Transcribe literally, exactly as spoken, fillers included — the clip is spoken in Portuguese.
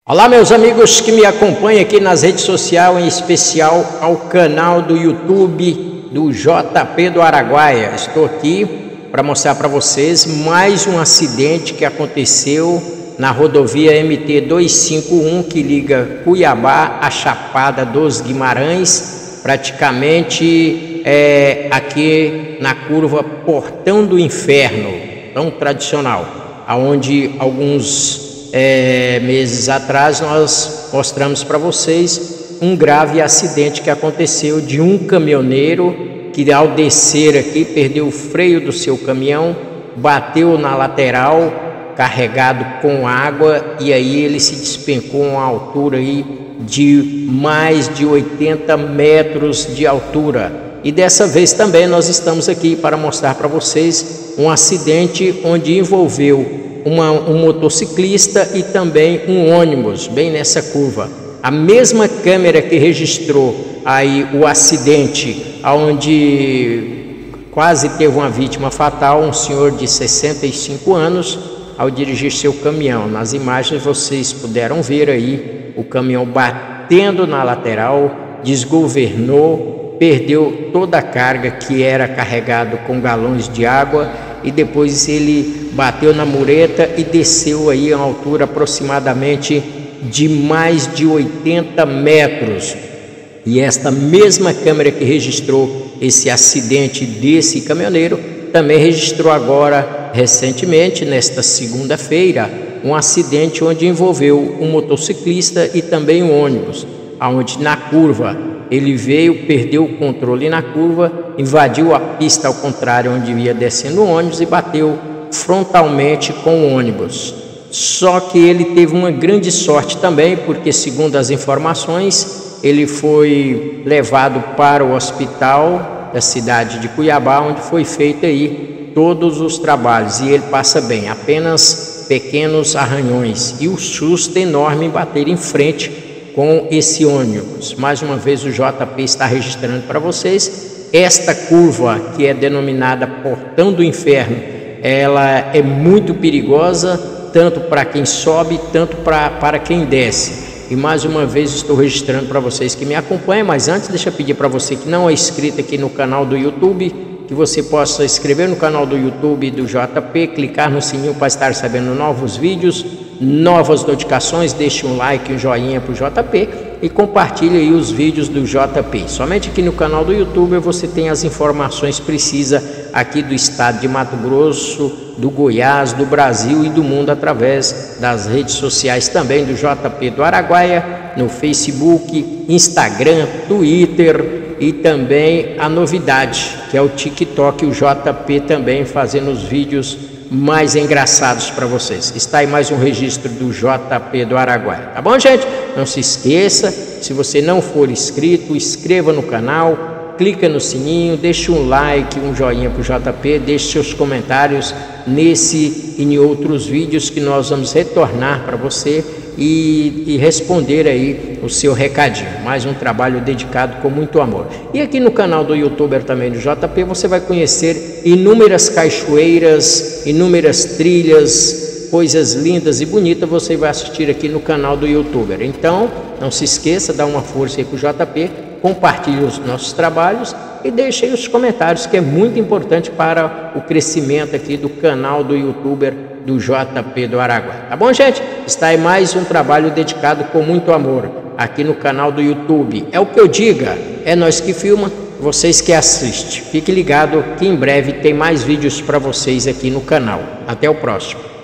Olá, meus amigos que me acompanham aqui nas redes sociais, em especial ao canal do YouTube do J P do Araguaia. Estou aqui para mostrar para vocês mais um acidente que aconteceu na rodovia M T duzentos e cinquenta e um, que liga Cuiabá à Chapada dos Guimarães, praticamente é, aqui na curva Portão do Inferno, tão tradicional, aonde alguns É, meses atrás nós mostramos para vocês um grave acidente que aconteceu de um caminhoneiro que, ao descer aqui, perdeu o freio do seu caminhão, bateu na lateral carregado com água, e aí ele se despencou a uma altura aí de mais de oitenta metros de altura. E dessa vez também nós estamos aqui para mostrar para vocês um acidente onde envolveu Uma, um motociclista e também um ônibus, bem nessa curva. A mesma câmera que registrou aí o acidente, onde quase teve uma vítima fatal, um senhor de sessenta e cinco anos, ao dirigir seu caminhão. Nas imagens vocês puderam ver aí o caminhão batendo na lateral, desgovernou, perdeu toda a carga que era carregado com galões de água, e depois ele bateu na mureta e desceu aí a uma altura aproximadamente de mais de oitenta metros. E esta mesma câmera que registrou esse acidente desse caminhoneiro também registrou agora, recentemente, nesta segunda-feira, um acidente onde envolveu um motociclista e também um ônibus, onde na curva ele veio, perdeu o controle na curva, invadiu a pista ao contrário onde ia descendo o ônibus e bateu frontalmente com o ônibus. Só que ele teve uma grande sorte também, porque, segundo as informações, ele foi levado para o hospital da cidade de Cuiabá, onde foi feito aí todos os trabalhos, e ele passa bem, apenas pequenos arranhões, e o susto enorme em bater em frente com esse ônibus. Mais uma vez o J P está registrando para vocês esta curva, que é denominada Portão do Inferno. Ela é muito perigosa, tanto para quem sobe, tanto pra, para quem desce. E mais uma vez estou registrando para vocês que me acompanham, mas antes deixa eu pedir para você que não é inscrito aqui no canal do YouTube, que você possa se inscrever no canal do YouTube do J P, clicar no sininho para estar sabendo novos vídeos, novas notificações, deixe um like, um joinha para o J P e compartilhe aí os vídeos do J P. Somente aqui no canal do YouTube você tem as informações precisas aqui do estado de Mato Grosso, do Goiás, do Brasil e do mundo, através das redes sociais também do J P do Araguaia, no Facebook, Instagram, Twitter, e também a novidade, que é o TikTok, o J P também fazendo os vídeos mais engraçados para vocês. Está aí mais um registro do J P do Araguaia, tá bom, gente? Não se esqueça, se você não for inscrito, inscreva no canal, clica no sininho, deixe um like, um joinha para o J P, deixe seus comentários nesse e em outros vídeos que nós vamos retornar para você e, e responder aí o seu recadinho. Mais um trabalho dedicado com muito amor. E aqui no canal do YouTuber também do J P você vai conhecer inúmeras cachoeiras, inúmeras trilhas, coisas lindas e bonitas você vai assistir aqui no canal do YouTuber. Então não se esqueça, dá uma força aí para o J P, compartilhe os nossos trabalhos e deixe aí os comentários, que é muito importante para o crescimento aqui do canal do YouTuber do J P do Araguaia. Tá bom, gente? Está aí mais um trabalho dedicado com muito amor aqui no canal do YouTube. É o que eu diga, é nós que filma, vocês que assistem. Fique ligado que em breve tem mais vídeos para vocês aqui no canal. Até o próximo.